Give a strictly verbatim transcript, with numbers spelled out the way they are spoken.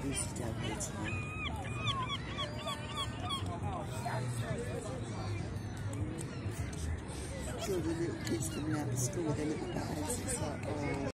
used to go here tonight. All the little kids coming out of school with their little bags. It's like, oh.